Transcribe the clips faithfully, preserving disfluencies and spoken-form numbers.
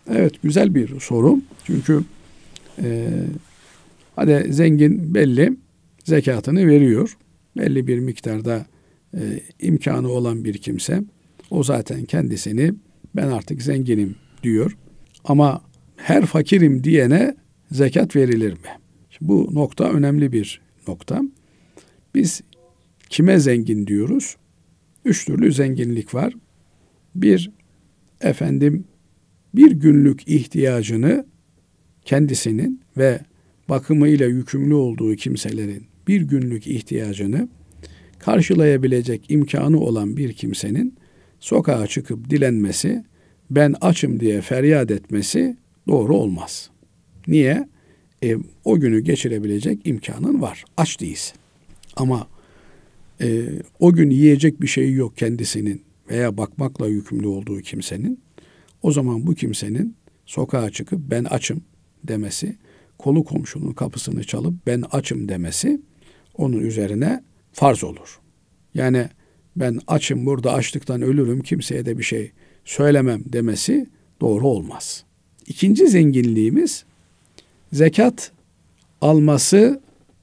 Evet, güzel bir soru. Çünkü e, hadi zengin belli zekatını veriyor. Belli bir miktarda e, imkanı olan bir kimse. O zaten kendisini ben artık zenginim diyor. Ama her fakirim diyene zekat verilir mi? Şimdi bu nokta önemli bir nokta. Biz kime zengin diyoruz? Üç türlü zenginlik var. Bir, efendim bir günlük ihtiyacını kendisinin ve bakımıyla yükümlü olduğu kimselerin bir günlük ihtiyacını karşılayabilecek imkanı olan bir kimsenin sokağa çıkıp dilenmesi, ben açım diye feryat etmesi doğru olmaz. Niye? E, o günü geçirebilecek imkanın var. Aç değilsin. Ama e, o gün yiyecek bir şey yok kendisinin veya bakmakla yükümlü olduğu kimsenin. O zaman bu kimsenin sokağa çıkıp ben açım demesi, kolu komşunun kapısını çalıp ben açım demesi onun üzerine farz olur. Yani ben açım, burada açlıktan ölürüm, kimseye de bir şey söylemem demesi doğru olmaz. İkinci zenginliğimiz zekat alması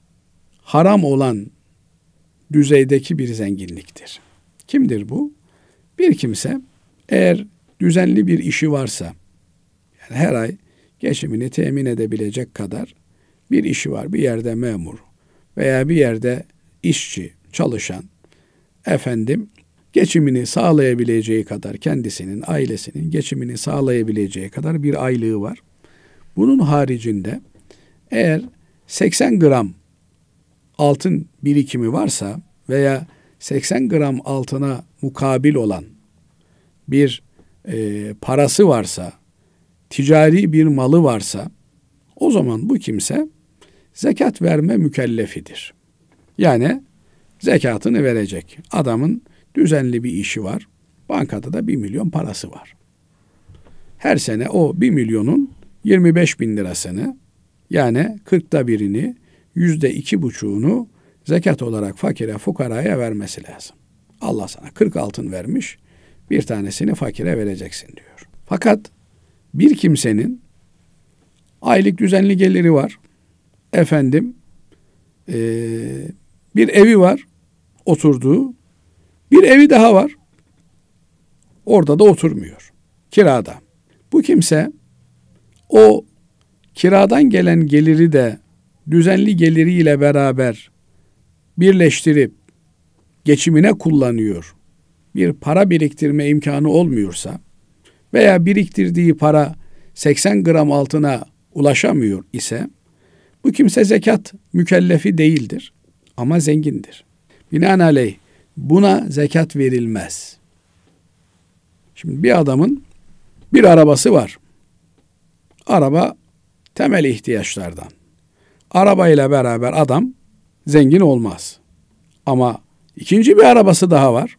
haram olan düzeydeki bir zenginliktir. Kimdir bu? Bir kimse eğer düzenli bir işi varsa, yani her ay geçimini temin edebilecek kadar bir işi var, bir yerde memur veya bir yerde işçi, çalışan, efendim geçimini sağlayabileceği kadar, kendisinin, ailesinin geçimini sağlayabileceği kadar bir aylığı var. Bunun haricinde eğer seksen gram altın birikimi varsa veya seksen gram altına mukabil olan bir e, parası varsa, ticari bir malı varsa, o zaman bu kimse zekat verme mükellefidir. Yani zekatını verecek. Adamın düzenli bir işi var. Bankada da bir milyon parası var. Her sene o bir milyonun yirmi beş bin lirasını, yani kırkta birini, yüzde iki buçuğunu zekat olarak fakire, fukaraya vermesi lazım. Allah sana kırk altın vermiş, bir tanesini fakire vereceksin diyor. Fakat bir kimsenin aylık düzenli geliri var. Efendim ee, bir evi var oturduğu. Bir evi daha var. Orada da oturmuyor. Kirada. Bu kimse o kiradan gelen geliri de düzenli geliriyle beraber birleştirip geçimine kullanıyor. Bir para biriktirme imkanı olmuyorsa veya biriktirdiği para seksen gram altına ulaşamıyor ise bu kimse zekat mükellefi değildir ama zengindir. Binaenaleyh buna zekat verilmez. Şimdi bir adamın bir arabası var. Araba temel ihtiyaçlardan. Arabayla beraber adam zengin olmaz. Ama ikinci bir arabası daha var.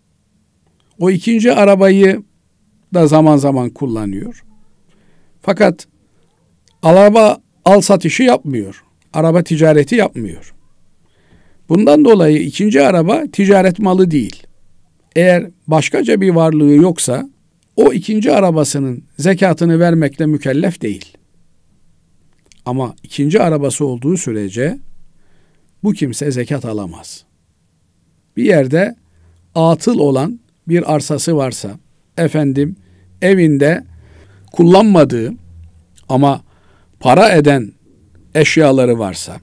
O ikinci arabayı da zaman zaman kullanıyor. Fakat araba al satışı yapmıyor. Araba ticareti yapmıyor. Bundan dolayı ikinci araba ticaret malı değil. Eğer başkaca bir varlığı yoksa o ikinci arabasının zekatını vermekle mükellef değil. Ama ikinci arabası olduğu sürece bu kimse zekat alamaz. Bir yerde atıl olan bir arsası varsa, efendim evinde kullanmadığı ama para eden eşyaları varsa,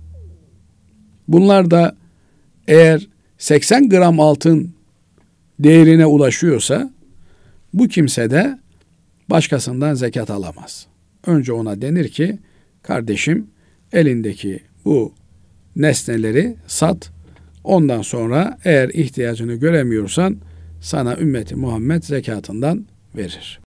bunlar da eğer seksen gram altın değerine ulaşıyorsa bu kimse de başkasından zekat alamaz. Önce ona denir ki kardeşim elindeki bu nesneleri sat. Ondan sonra eğer ihtiyacını göremiyorsan sana ümmeti Muhammed zekatından verir.